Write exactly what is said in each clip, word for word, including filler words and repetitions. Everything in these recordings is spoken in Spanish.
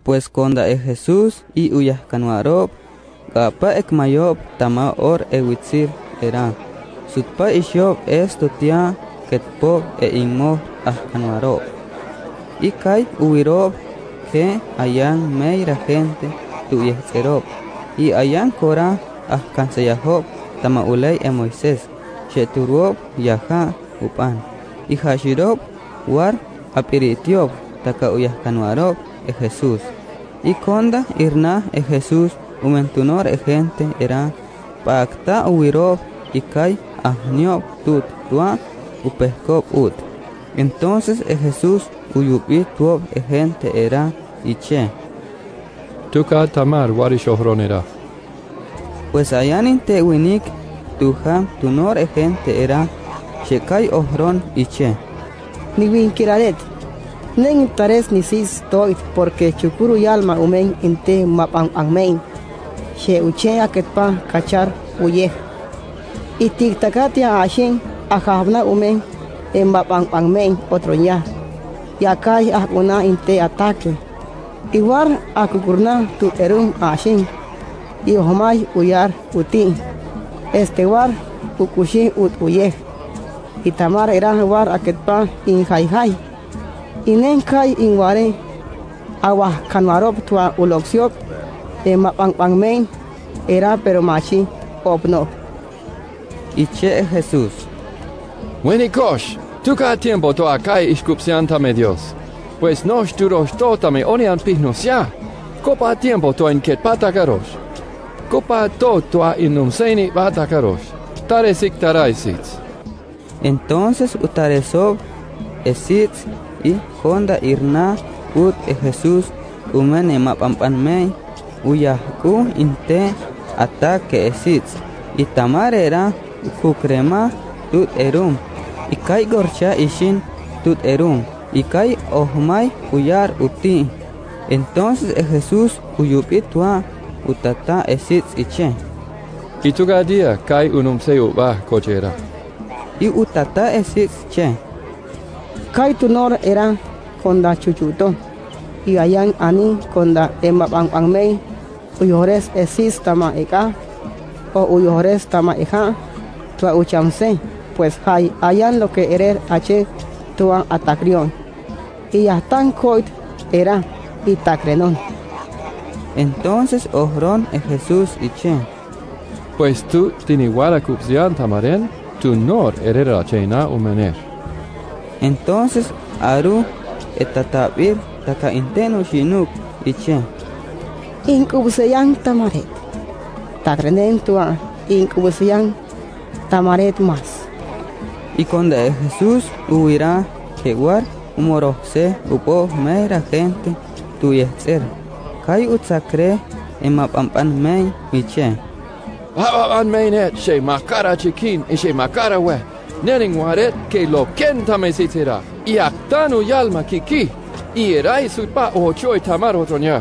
Pues conda e Jesús y uyahkanuarob, gapa ekmayob tama or ewitzir era. Sutpa ishob esto tia ketpob e inmo ahkanuarob. Y kai uwirob que ayan meira gente tuyehzerob. Y ayan kora ahkanseyahob tama ulay e Moisés. Sheturob yaha upan. Y hashirob war apiritiob taka uyahkanuarob e Jesús. Y conda irna e Jesús umentunor e gente era pakta uwirob y kai ahniob tut tua upehkob ut. Entonces e Jesús uyupit tuob e gente era y che. Tuka tamar warish ohron era. Pues ayanin te winik tuha tunor e gente era shekai ohron y che. Ni winkiraret. Nen tares ni sis toit porque chukuru yalma umen inte mapang angmein. She uche aketpa kachar uye. Y tiktakatia ashen ahabna umen en mapang angmein otro ya. Ya kai akuna inte ataque. Igual akukurna tu erum ashen. Y homay uyar uti. Este war ukushi ut uye. Y tamar era war aketpa in hai hai. Inen kai inware awa kanwarob tua uloksiop e mapang pangmein era pero machi opno. Y che Jesús. Wenikosh, tuka tiempo to akai ishkupsianta me Dios. Pues nos duros totame onian pihnosia. Copa tiempo to en ket patakarosh. Copa to tua inumseni patakarosh. Taresik taraisits. Entonces utaresob esits y conda irna ut e Jesús umene mapampanmei uyahku inte ataque esits y tamar era kukrema tut erum y kai gorcha ishin tut erum y kai ohmai uyar uti. Entonces e Jesús uyupitua utata esits iche. Y tuga dia kai unum seu ba cochera. Y utata esits che. Kai tunor era konda chuchuto. Y ayan ani konda emma pang pang mei. Uyores esis tama eka. O uyores tama eka. Tua uchamse. Pues hay ayan lo que erer ache tua atacrión. Y ya tan coit era y tacrenon. Entonces ohron e Jesús iche. Pues tú tiniguala kupsian tamaren, tu nor erera chena umener. Entonces aru etatabir taka inteno shinuk iche. Inkubuseyan tamaret. Takrenen tua inkubuseyan tamaret más. Y cuando Jesús huirá que war umorose upo meira gente tuyetzer. Kai utsakre emapampan mei iche. Ababan meinet she makara chikin y she makara we. Nening waret que lo kenta me sitera. Y actanu yalma kiki. Y erai supa ocho y tamar otroñar.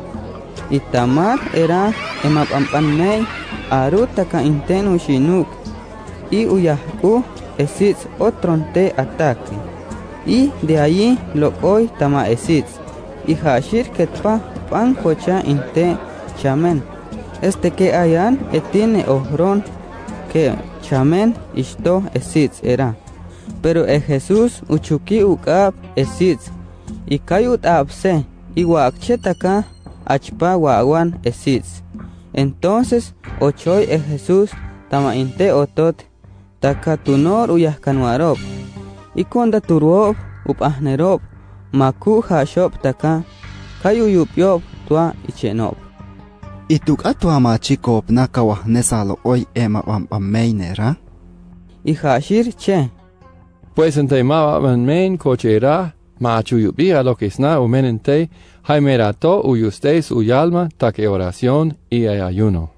Y tamar era emapampan mei aru taka intenu shinuk. Y uyahku esits otronte ataque. Y de allí lo hoy tama esits. Y hashir ketpa pan cocha inte chamen. Este que hayan etiene ohron que chamen isto esits era. Pero e Jesús uchuki ukab esits. Y kayut abse y wakchetaka achpa wawan esits. Entonces ochoy e Jesús tama inte otot taka tunor uyahkanuarob. Y konda turob upahnerob maku hashop taka kayuyupyob tua ichenob. Y tuka tua machikop nakawah nesalo hoy ema pampameinera. Y hashir che. Pues ente ma main cochera machu yubia lo que sna umenente haimerato uyusteis uyalma take oración y ayuno.